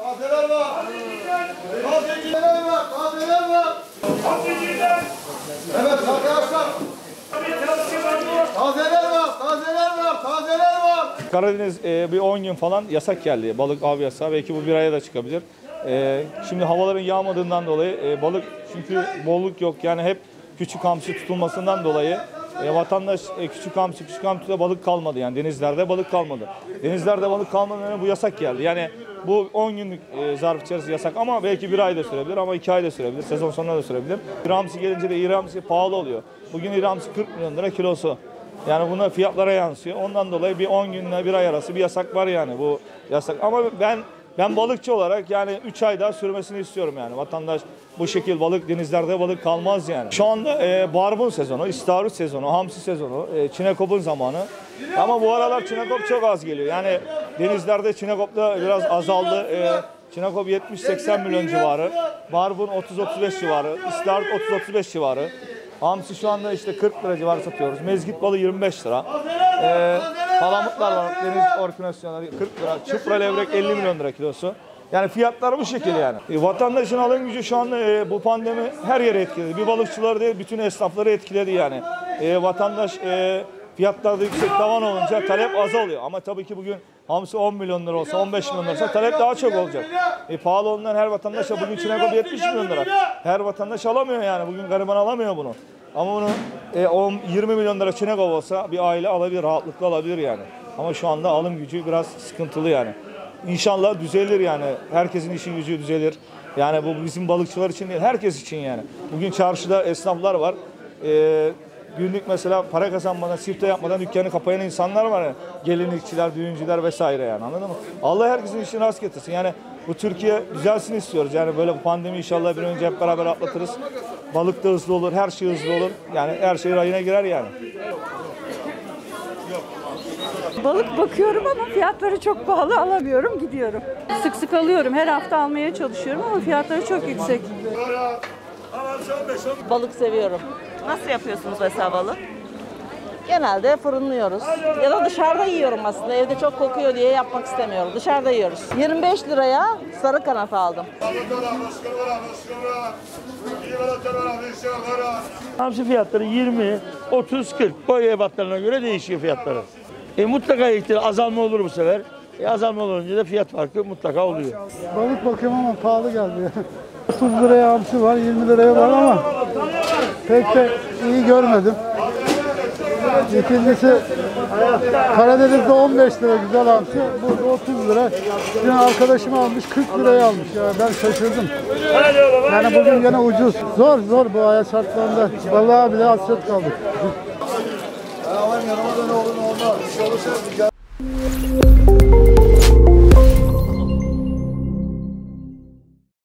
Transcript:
Tazeler var. Tazeler var. Tazeler var. Evet arkadaşlar. Tazeler var. Tazeler var. Tazeler var. Karadeniz bir 10 gün falan yasak geldi. Balık av yasağı. Belki bu bir aya da çıkabilir. Şimdi havaların yağmadığından dolayı balık çünkü bolluk yok. Yani hep küçük hamsi tutulmasından dolayı vatandaş küçük hamside balık kalmadı. Yani denizlerde balık kalmadı. Denizlerde balık kalmadığında bu yasak geldi. Yani bu 10 günlük zarf içerisinde yasak ama belki bir ay da sürebilir ama 2 ay da sürebilir. Sezon sonuna da sürebilir. İri hamsi gelince de iri hamsi pahalı oluyor. Bugün iri hamsi 40 milyon lira kilosu. Yani buna fiyatlara yansıyor. Ondan dolayı bir 10 günle bir ay arası bir yasak var yani bu yasak. Ama ben balıkçı olarak yani 3 ay daha sürmesini istiyorum yani. Vatandaş bu şekil denizlerde balık kalmaz yani. Şu anda barbun sezonu, istavrit sezonu, hamsi sezonu, çinekopun zamanı. Ama bu aralar çinekop çok az geliyor. Yani denizlerde çinekop da biraz azaldı. Çinekop 70-80 milyon civarı, barbun 30-35 civarı, istavrit 30-35 civarı. Hamsi şu anda işte 40 lira civarı satıyoruz. Mezgit balığı 25 lira. Palamutlar var, deniz orkinasyonları 40 lira. Çıpra levrek 50 milyon lira kilosu. Yani fiyatlar bu şekilde yani. Vatandaşın alım gücü şu anda bu pandemi her yere etkiledi. Bir balıkçıları değil, bütün esnafları etkiledi yani. Vatandaş fiyatlarda yüksek tavan olunca talep azalıyor. Ama tabii ki bugün hamsi 10 milyon lira olsa, 15 milyon lira olsa talep daha çok olacak. Pahalı olan her vatandaşa bugün çinekop 70 milyon lira. Her vatandaş alamıyor yani. Bugün gariban alamıyor bunu. Ama bunu 20 milyon lira çinekop olsa bir aile alabilir, rahatlıkla alabilir yani. Ama şu anda alım gücü biraz sıkıntılı yani. İnşallah düzelir yani. Herkesin işin gücü düzelir. Yani bu bizim balıkçılar için değil, herkes için yani. Bugün çarşıda esnaflar var. Günlük mesela para kazanmadan, sifte yapmadan dükkanı kapayan insanlar var yani. Gelinlikçiler, düğüncüler vesaire yani, anladın mı? Allah herkesin işini rast getirsin. Yani bu Türkiye düzelsin istiyoruz. Yani böyle bu pandemi inşallah bir önce hep beraber atlatırız. Balık da hızlı olur, her şey hızlı olur. Yani her şey rayına girer yani. Balık bakıyorum ama fiyatları çok pahalı, alamıyorum, gidiyorum. Sık sık alıyorum, her hafta almaya çalışıyorum ama fiyatları çok yüksek. Balık seviyorum. Nasıl yapıyorsunuz mesela balık? Genelde fırınlıyoruz. Ya da dışarıda yiyorum aslında. Evde çok kokuyor diye yapmak istemiyorum. Dışarıda yiyoruz. 25 liraya sarı kanat aldım. Hamsi fiyatları 20, 30, 40. Boy ebatlarına göre değişiyor fiyatları. Mutlaka azalma olur bu sefer. Azalma olunca da fiyat farkı mutlaka oluyor. Balık bakıyorum ama pahalı geldi. 30 liraya hamsi var, 20 liraya var ama pek de iyi görmedim. İkincisi Karadeniz'de 15 lira güzel hamsi, burada 30 lira. Dün arkadaşım almış 40 liraya almış. Ya ben şaşırdım. Yani bugün gene ucuz. Zor bu hayat şartlarında. Balığa bile hasret kaldık. Aman yanıma da ne olur ne olmaz. Bir şey olursa